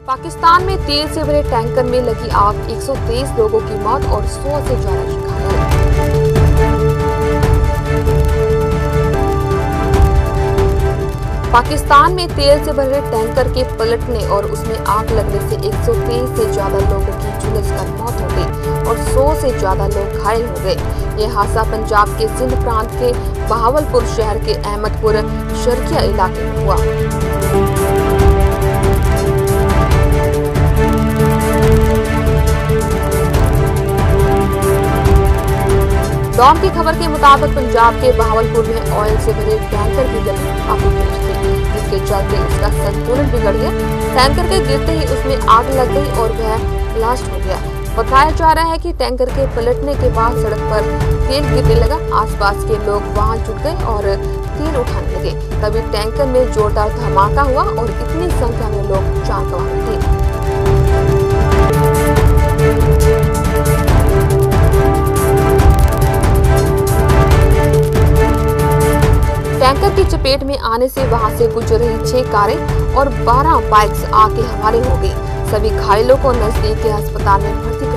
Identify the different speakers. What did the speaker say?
Speaker 1: पाकिस्तान में तेल से भरे टैंकर में लगी आग, 123 लोगों की मौत और 100 से ज्यादा घायल। पाकिस्तान में तेल से भरे टैंकर के पलटने और उसमें आग लगने से 123 से ज्यादा लोगों की झुलसकर मौत हो गई और 100 से ज्यादा लोग घायल हो गए। यह हादसा पंजाब के सिंध प्रांत के बहावलपुर शहर के अहमदपुर शर्किया इलाके में हुआ। डॉन की खबर के मुताबिक पंजाब के बहावलपुर में ऑयल से भरे टैंकर की गति काफी तेज थी, जिसके चलते उसका संतुलन बिगड़ गया। टैंकर के गिरते ही उसमें आग लग गई और वह ब्लास्ट हो गया। बताया जा रहा है कि टैंकर के पलटने के बाद सड़क पर तेल गिरने लगा। आसपास के लोग वहां जुट गए और तेल उठाने लगे। तभी टैंकर में जोरदार धमाका हुआ और इतनी संख्या में लोग जान गंवा बैठे। टैंकर की चपेट में आने से वहां से गुजर रही 6 कारें और 12 बाइक्स आग के हवाले हो गई। सभी घायलों को नजदीक के अस्पताल में भर्ती